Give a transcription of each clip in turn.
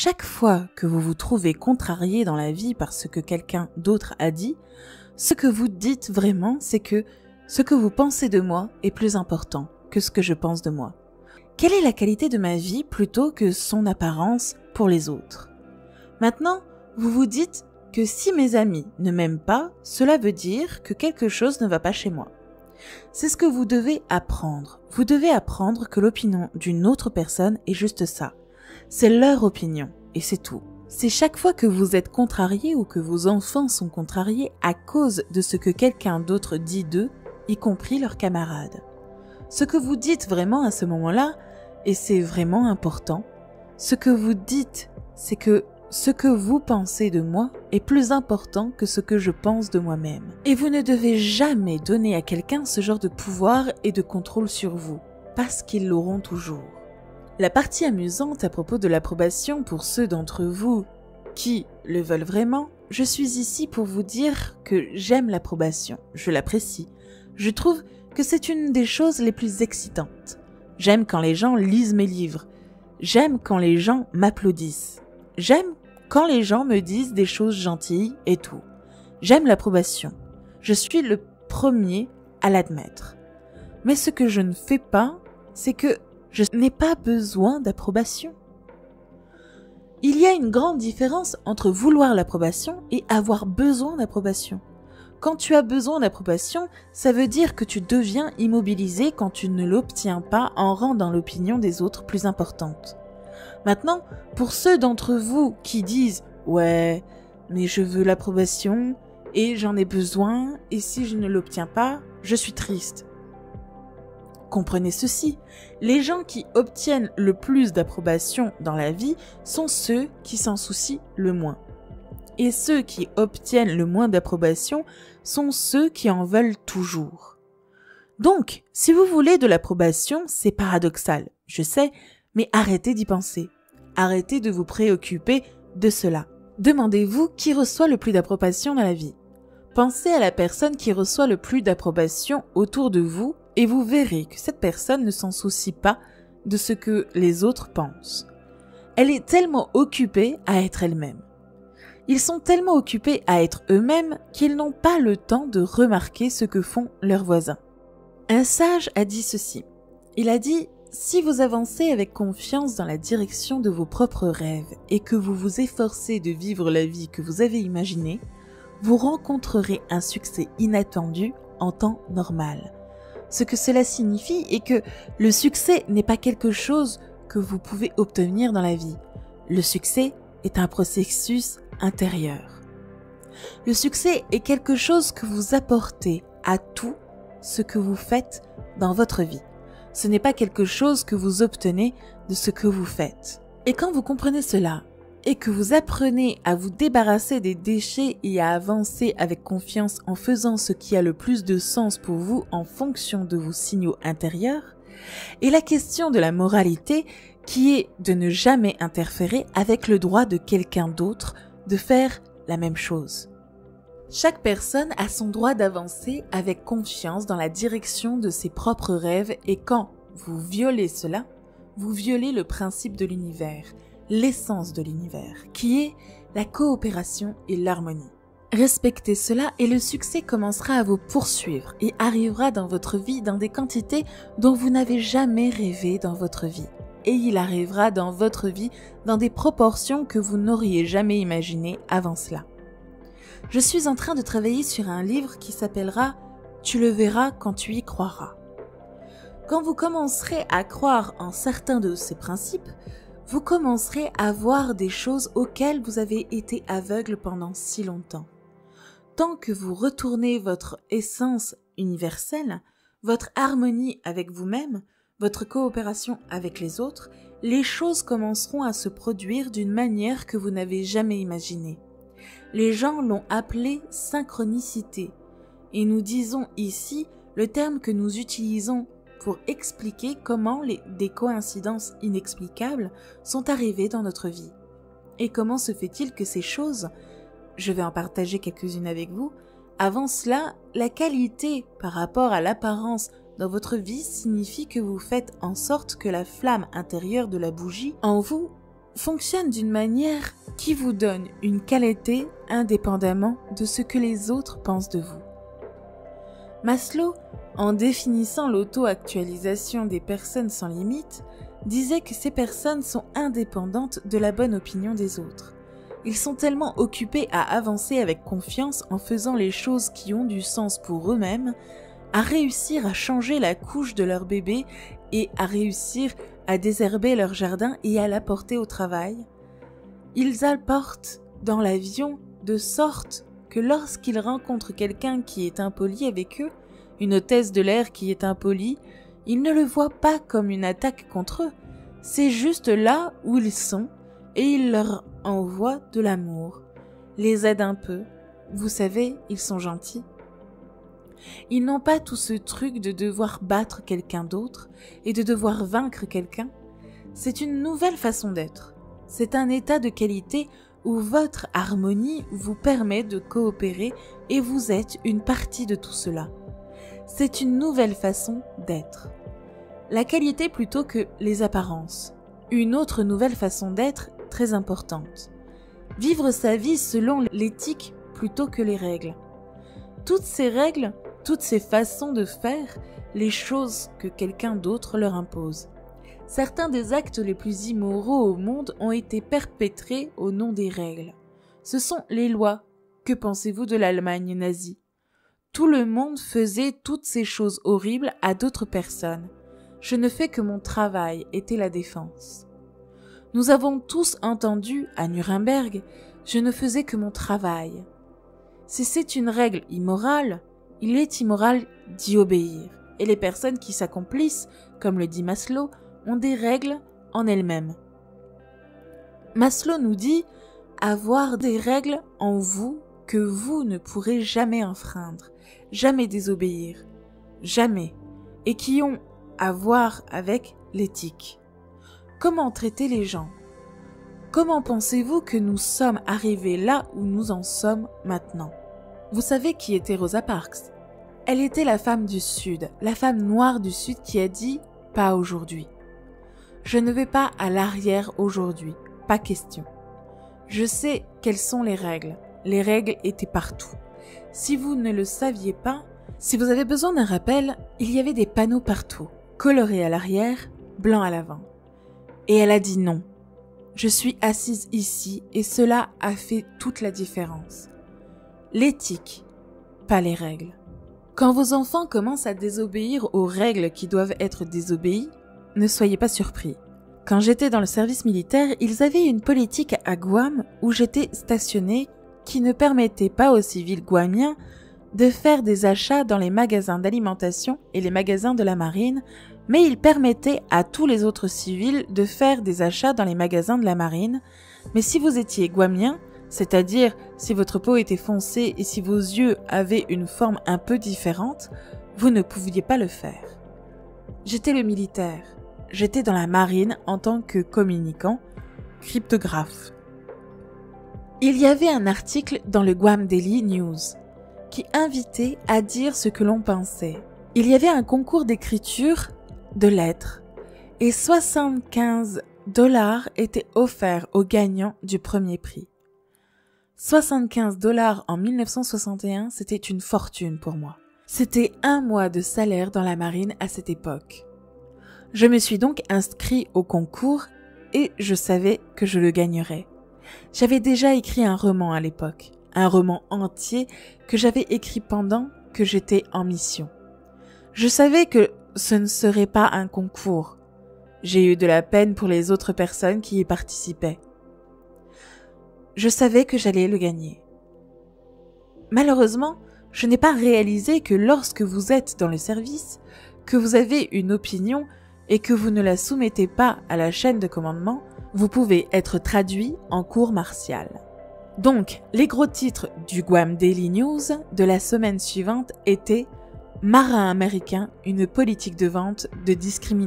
chaque fois que vous vous trouvez contrarié dans la vie par ce que quelqu'un d'autre a dit, ce que vous dites vraiment, c'est que ce que vous pensez de moi est plus important que ce que je pense de moi. Quelle est la qualité de ma vie plutôt que son apparence pour les autres? Maintenant, vous vous dites que si mes amis ne m'aiment pas, cela veut dire que quelque chose ne va pas chez moi. C'est ce que vous devez apprendre. Vous devez apprendre que l'opinion d'une autre personne est juste ça. C'est leur opinion, et c'est tout. C'est chaque fois que vous êtes contrarié ou que vos enfants sont contrariés à cause de ce que quelqu'un d'autre dit d'eux, y compris leurs camarades. Ce que vous dites vraiment à ce moment-là, et c'est vraiment important, ce que vous dites, c'est que ce que vous pensez de moi est plus important que ce que je pense de moi-même. Et vous ne devez jamais donner à quelqu'un ce genre de pouvoir et de contrôle sur vous, parce qu'ils l'auront toujours. La partie amusante à propos de l'approbation pour ceux d'entre vous qui le veulent vraiment, je suis ici pour vous dire que j'aime l'approbation, je l'apprécie. Je trouve que c'est une des choses les plus excitantes. J'aime quand les gens lisent mes livres. J'aime quand les gens m'applaudissent. J'aime quand les gens me disent des choses gentilles et tout. J'aime l'approbation. Je suis le premier à l'admettre. Mais ce que je ne fais pas, c'est que je n'ai pas besoin d'approbation. Il y a une grande différence entre vouloir l'approbation et avoir besoin d'approbation. Quand tu as besoin d'approbation, ça veut dire que tu deviens immobilisé quand tu ne l'obtiens pas en rendant l'opinion des autres plus importante. Maintenant, pour ceux d'entre vous qui disent « Ouais, mais je veux l'approbation et j'en ai besoin et si je ne l'obtiens pas, je suis triste. » Comprenez ceci, les gens qui obtiennent le plus d'approbation dans la vie sont ceux qui s'en soucient le moins. Et ceux qui obtiennent le moins d'approbation sont ceux qui en veulent toujours. Donc, si vous voulez de l'approbation, c'est paradoxal, je sais, mais arrêtez d'y penser. Arrêtez de vous préoccuper de cela. Demandez-vous qui reçoit le plus d'approbation dans la vie. Pensez à la personne qui reçoit le plus d'approbation autour de vous et vous verrez que cette personne ne s'en soucie pas de ce que les autres pensent. Elle est tellement occupée à être elle-même. Ils sont tellement occupés à être eux-mêmes qu'ils n'ont pas le temps de remarquer ce que font leurs voisins. Un sage a dit ceci. Il a dit « Si vous avancez avec confiance dans la direction de vos propres rêves et que vous vous efforcez de vivre la vie que vous avez imaginée, vous rencontrerez un succès inattendu en temps normal. » Ce que cela signifie est que le succès n'est pas quelque chose que vous pouvez obtenir dans la vie. Le succès est un processus intérieur. Le succès est quelque chose que vous apportez à tout ce que vous faites dans votre vie. Ce n'est pas quelque chose que vous obtenez de ce que vous faites. Et quand vous comprenez cela, et que vous apprenez à vous débarrasser des déchets et à avancer avec confiance en faisant ce qui a le plus de sens pour vous en fonction de vos signaux intérieurs, et la question de la moralité qui est de ne jamais interférer avec le droit de quelqu'un d'autre de faire la même chose. Chaque personne a son droit d'avancer avec confiance dans la direction de ses propres rêves et quand vous violez cela, vous violez le principe de l'univers, l'essence de l'univers, qui est la coopération et l'harmonie. Respectez cela et le succès commencera à vous poursuivre et arrivera dans votre vie dans des quantités dont vous n'avez jamais rêvé dans votre vie. Et il arrivera dans votre vie dans des proportions que vous n'auriez jamais imaginées avant cela. Je suis en train de travailler sur un livre qui s'appellera « Tu le verras quand tu y croiras ». Quand vous commencerez à croire en certains de ces principes, vous commencerez à voir des choses auxquelles vous avez été aveugle pendant si longtemps. Tant que vous retournez votre essence universelle, votre harmonie avec vous-même, votre coopération avec les autres, les choses commenceront à se produire d'une manière que vous n'avez jamais imaginée. Les gens l'ont appelée synchronicité, et nous disons ici le terme que nous utilisons pour expliquer comment des coïncidences inexplicables sont arrivées dans notre vie. Et comment se fait-il que ces choses, je vais en partager quelques-unes avec vous, avant cela, la qualité par rapport à l'apparence dans votre vie signifie que vous faites en sorte que la flamme intérieure de la bougie en vous fonctionne d'une manière qui vous donne une qualité indépendamment de ce que les autres pensent de vous. Maslow, en définissant l'auto-actualisation des personnes sans limite, disait que ces personnes sont indépendantes de la bonne opinion des autres. Ils sont tellement occupés à avancer avec confiance en faisant les choses qui ont du sens pour eux-mêmes, à réussir à changer la couche de leur bébé et à réussir à désherber leur jardin et à l'apporter au travail. Ils apportent dans l'avion de sorte que lorsqu'ils rencontrent quelqu'un qui est impoli avec eux, une hôtesse de l'air qui est impolie, ils ne le voient pas comme une attaque contre eux. C'est juste là où ils sont et ils leur envoient de l'amour, les aident un peu. Vous savez, ils sont gentils. Ils n'ont pas tout ce truc de devoir battre quelqu'un d'autre et de devoir vaincre quelqu'un. C'est une nouvelle façon d'être. C'est un état de qualité où votre harmonie vous permet de coopérer et vous êtes une partie de tout cela. C'est une nouvelle façon d'être. La qualité plutôt que les apparences. Une autre nouvelle façon d'être très importante. Vivre sa vie selon l'éthique plutôt que les règles. Toutes ces règles, toutes ces façons de faire les choses que quelqu'un d'autre leur impose. Certains des actes les plus immoraux au monde ont été perpétrés au nom des règles. Ce sont les lois. Que pensez-vous de l'Allemagne nazie ? Tout le monde faisait toutes ces choses horribles à d'autres personnes. Je ne fais que mon travail, était la défense. Nous avons tous entendu, à Nuremberg, je ne faisais que mon travail. Si c'est une règle immorale, il est immoral d'y obéir. Et les personnes qui s'accomplissent, comme le dit Maslow, ont des règles en elles-mêmes. Maslow nous dit avoir des règles en vous que vous ne pourrez jamais enfreindre, jamais désobéir, jamais, et qui ont à voir avec l'éthique. Comment traiter les gens ? Comment pensez-vous que nous sommes arrivés là où nous en sommes maintenant ? Vous savez qui était Rosa Parks ? Elle était la femme du Sud, la femme noire du Sud qui a dit « pas aujourd'hui ». Je ne vais pas à l'arrière aujourd'hui, pas question. Je sais quelles sont les règles étaient partout. Si vous ne le saviez pas, si vous avez besoin d'un rappel, il y avait des panneaux partout, colorés à l'arrière, blancs à l'avant. Et elle a dit non. Je suis assise ici et cela a fait toute la différence. L'éthique, pas les règles. Quand vos enfants commencent à désobéir aux règles qui doivent être désobéies, ne soyez pas surpris. Quand j'étais dans le service militaire, ils avaient une politique à Guam où j'étais stationnée qui ne permettait pas aux civils guamiens de faire des achats dans les magasins d'alimentation et les magasins de la marine, mais il permettait à tous les autres civils de faire des achats dans les magasins de la marine. Mais si vous étiez guamien, c'est-à-dire si votre peau était foncée et si vos yeux avaient une forme un peu différente, vous ne pouviez pas le faire. J'étais le militaire. J'étais dans la marine en tant que communicant, cryptographe. Il y avait un article dans le Guam Daily News qui invitait à dire ce que l'on pensait. Il y avait un concours d'écriture de lettres et 75 $ étaient offerts aux gagnants du premier prix. 75 $ en 1961, c'était une fortune pour moi. C'était 1 mois de salaire dans la marine à cette époque. Je me suis donc inscrit au concours et je savais que je le gagnerais. J'avais déjà écrit un roman à l'époque, un roman entier que j'avais écrit pendant que j'étais en mission. Je savais que ce ne serait pas un concours. J'ai eu de la peine pour les autres personnes qui y participaient. Je savais que j'allais le gagner. Malheureusement, je n'ai pas réalisé que lorsque vous êtes dans le service, que vous avez une opinion et que vous ne la soumettez pas à la chaîne de commandement, vous pouvez être traduit en cour martiale. Donc, les gros titres du Guam Daily News de la semaine suivante étaient « Marin américain, une politique de vente de discrimination ».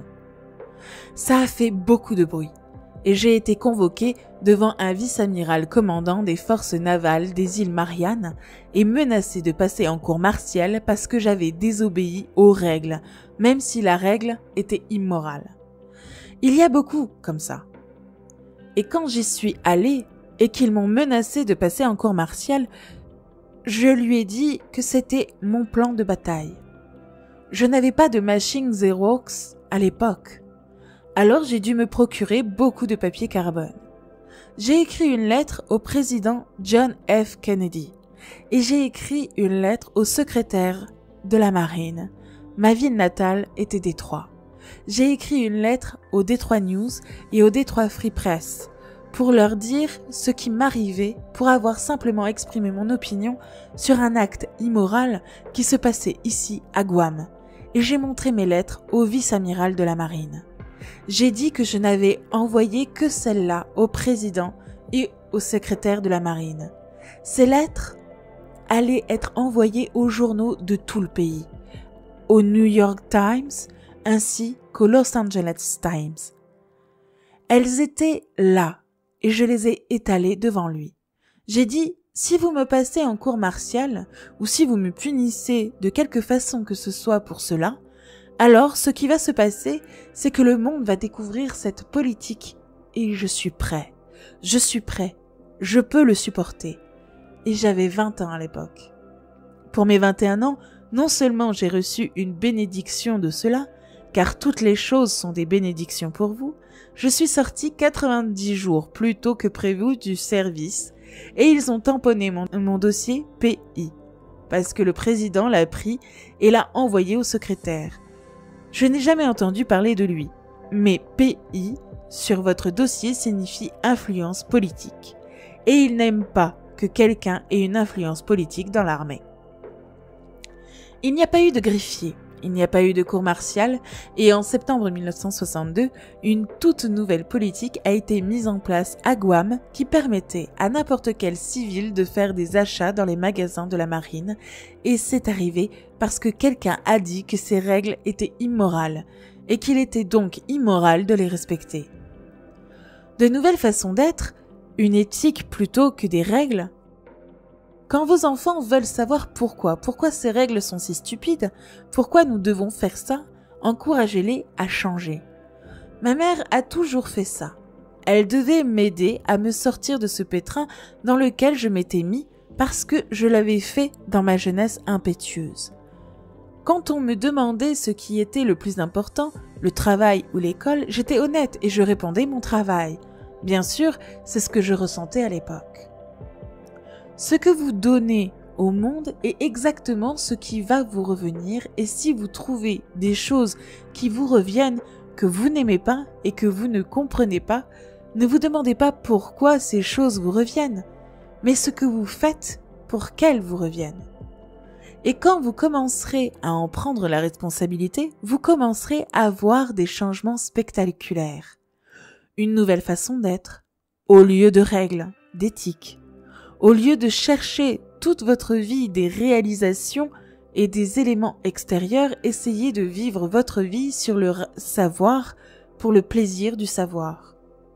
Ça a fait beaucoup de bruit et j'ai été convoqué devant un vice-amiral commandant des forces navales des îles Mariannes et menacé de passer en cour martiale parce que j'avais désobéi aux règles, même si la règle était immorale. Il y a beaucoup comme ça. Et quand j'y suis allée et qu'ils m'ont menacé de passer en cour martiale, je lui ai dit que c'était mon plan de bataille. Je n'avais pas de machine Xerox à l'époque. Alors j'ai dû me procurer beaucoup de papier carbone. J'ai écrit une lettre au président John F. Kennedy et j'ai écrit une lettre au secrétaire de la marine. Ma ville natale était Détroit. J'ai écrit une lettre au Détroit News et au Détroit Free Press pour leur dire ce qui m'arrivait pour avoir simplement exprimé mon opinion sur un acte immoral qui se passait ici à Guam. Et j'ai montré mes lettres au vice-amiral de la marine. J'ai dit que je n'avais envoyé que celle-là au président et au secrétaire de la marine. Ces lettres allaient être envoyées aux journaux de tout le pays, au New York Times ainsi qu'au Los Angeles Times. Elles étaient là et je les ai étalées devant lui. J'ai dit, si vous me passez en cour martiale ou si vous me punissez de quelque façon que ce soit pour cela, alors ce qui va se passer, c'est que le monde va découvrir cette politique et je suis prêt. Je suis prêt. Je peux le supporter. Et j'avais 20 ans à l'époque. Pour mes 21 ans, non seulement j'ai reçu une bénédiction de cela, car toutes les choses sont des bénédictions pour vous, je suis sorti 90 jours plus tôt que prévu du service et ils ont tamponné mon dossier PI, parce que le président l'a pris et l'a envoyé au secrétaire. Je n'ai jamais entendu parler de lui, mais PI sur votre dossier signifie influence politique. Et il n'aime pas que quelqu'un ait une influence politique dans l'armée. Il n'y a pas eu de greffier, il n'y a pas eu de cour martiale, et en septembre 1962, une toute nouvelle politique a été mise en place à Guam qui permettait à n'importe quel civil de faire des achats dans les magasins de la marine, et c'est arrivé parce que quelqu'un a dit que ces règles étaient immorales, et qu'il était donc immoral de les respecter. De nouvelles façons d'être, une éthique plutôt que des règles. Quand vos enfants veulent savoir pourquoi ces règles sont si stupides, pourquoi nous devons faire ça, encouragez-les à changer. Ma mère a toujours fait ça. Elle devait m'aider à me sortir de ce pétrin dans lequel je m'étais mis parce que je l'avais fait dans ma jeunesse impétueuse. Quand on me demandait ce qui était le plus important, le travail ou l'école, j'étais honnête et je répondais mon travail. Bien sûr, c'est ce que je ressentais à l'époque. Ce que vous donnez au monde est exactement ce qui va vous revenir et si vous trouvez des choses qui vous reviennent, que vous n'aimez pas et que vous ne comprenez pas, ne vous demandez pas pourquoi ces choses vous reviennent, mais ce que vous faites pour qu'elles vous reviennent. Et quand vous commencerez à en prendre la responsabilité, vous commencerez à voir des changements spectaculaires. Une nouvelle façon d'être, au lieu de règles, d'éthique. Au lieu de chercher toute votre vie des réalisations et des éléments extérieurs, essayez de vivre votre vie sur le savoir pour le plaisir du savoir.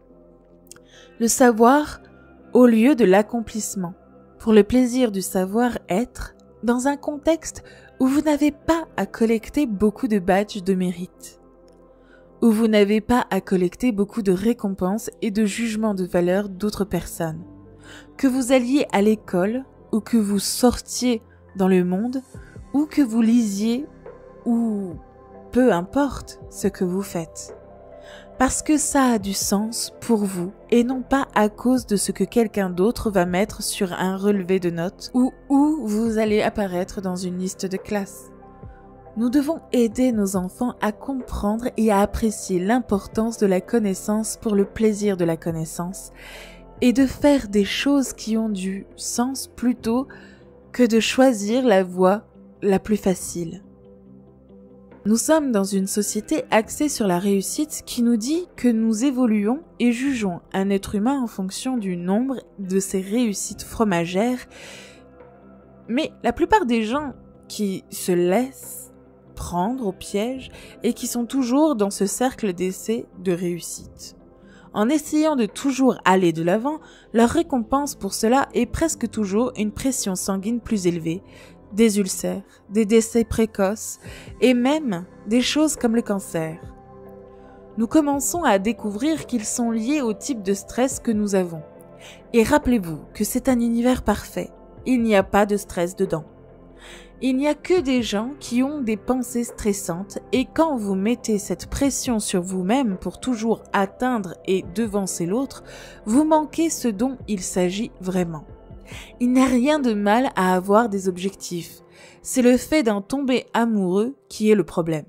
Le savoir au lieu de l'accomplissement, pour le plaisir du savoir-être, dans un contexte où vous n'avez pas à collecter beaucoup de badges de mérite, où vous n'avez pas à collecter beaucoup de récompenses et de jugements de valeur d'autres personnes. Que vous alliez à l'école ou que vous sortiez dans le monde ou que vous lisiez ou peu importe ce que vous faites. Parce que ça a du sens pour vous et non pas à cause de ce que quelqu'un d'autre va mettre sur un relevé de notes ou où vous allez apparaître dans une liste de classe. Nous devons aider nos enfants à comprendre et à apprécier l'importance de la connaissance pour le plaisir de la connaissance et de faire des choses qui ont du sens plutôt que de choisir la voie la plus facile. Nous sommes dans une société axée sur la réussite qui nous dit que nous évoluons et jugeons un être humain en fonction du nombre de ses réussites fromagères, mais la plupart des gens qui se laissent prendre au piège et qui sont toujours dans ce cercle d'essais de réussite. En essayant de toujours aller de l'avant, leur récompense pour cela est presque toujours une pression sanguine plus élevée, des ulcères, des décès précoces et même des choses comme le cancer. nous commençons à découvrir qu'ils sont liés au type de stress que nous avons. Et rappelez-vous que c'est un univers parfait. Il n'y a pas de stress dedans. Il n'y a que des gens qui ont des pensées stressantes et quand vous mettez cette pression sur vous-même pour toujours atteindre et devancer l'autre, vous manquez ce dont il s'agit vraiment. Il n'y a rien de mal à avoir des objectifs. C'est le fait d'en tomber amoureux qui est le problème.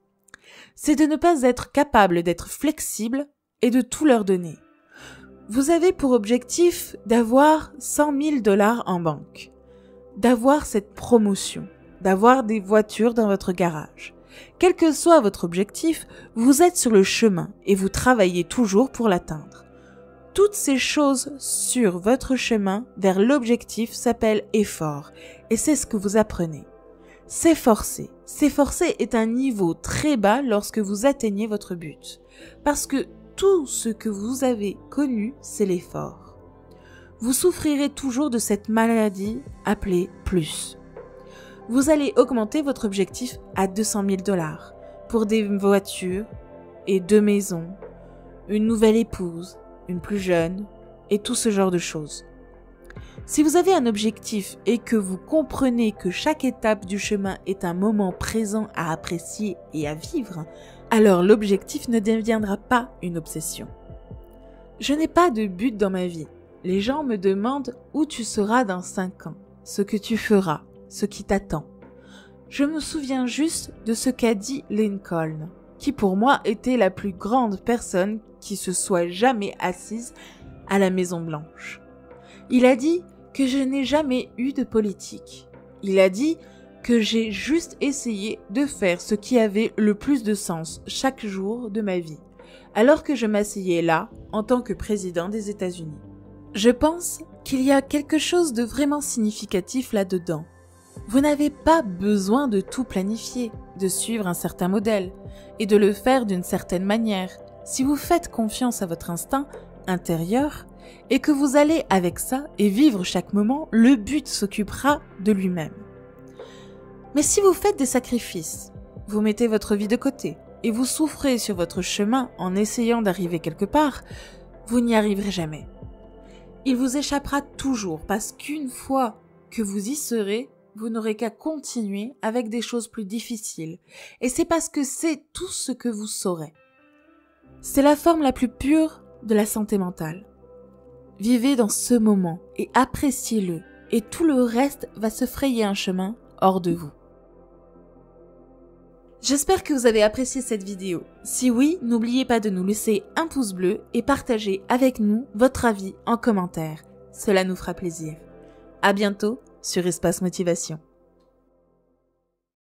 C'est de ne pas être capable d'être flexible et de tout leur donner. Vous avez pour objectif d'avoir 100 000 $ en banque, d'avoir cette promotion, d'avoir des voitures dans votre garage. Quel que soit votre objectif, vous êtes sur le chemin et vous travaillez toujours pour l'atteindre. Toutes ces choses sur votre chemin vers l'objectif s'appellent effort et c'est ce que vous apprenez. S'efforcer. S'efforcer est un niveau très bas lorsque vous atteignez votre but. Parce que tout ce que vous avez connu, c'est l'effort. Vous souffrirez toujours de cette maladie appelée plus. Vous allez augmenter votre objectif à 200 000 $ pour des voitures et 2 maisons, une nouvelle épouse, une plus jeune et tout ce genre de choses. Si vous avez un objectif et que vous comprenez que chaque étape du chemin est un moment présent à apprécier et à vivre, alors l'objectif ne deviendra pas une obsession. Je n'ai pas de but dans ma vie. Les gens me demandent où tu seras dans 5 ans, ce que tu feras, ce qui t'attend. Je me souviens juste de ce qu'a dit Lincoln, qui pour moi était la plus grande personne qui se soit jamais assise à la Maison Blanche. Il a dit que je n'ai jamais eu de politique. Il a dit que j'ai juste essayé de faire ce qui avait le plus de sens chaque jour de ma vie, alors que je m'asseyais là en tant que président des États-Unis. Je pense qu'il y a quelque chose de vraiment significatif là-dedans. Vous n'avez pas besoin de tout planifier, de suivre un certain modèle et de le faire d'une certaine manière. Si vous faites confiance à votre instinct intérieur et que vous allez avec ça et vivre chaque moment, le but s'occupera de lui-même. Mais si vous faites des sacrifices, vous mettez votre vie de côté et vous souffrez sur votre chemin en essayant d'arriver quelque part, vous n'y arriverez jamais. Il vous échappera toujours parce qu'une fois que vous y serez, vous n'aurez qu'à continuer avec des choses plus difficiles. Et c'est parce que c'est tout ce que vous saurez. C'est la forme la plus pure de la santé mentale. Vivez dans ce moment et appréciez-le et tout le reste va se frayer un chemin hors de vous. J'espère que vous avez apprécié cette vidéo. Si oui, n'oubliez pas de nous laisser un pouce bleu et partager avec nous votre avis en commentaire. Cela nous fera plaisir. À bientôt sur Espace Motivation.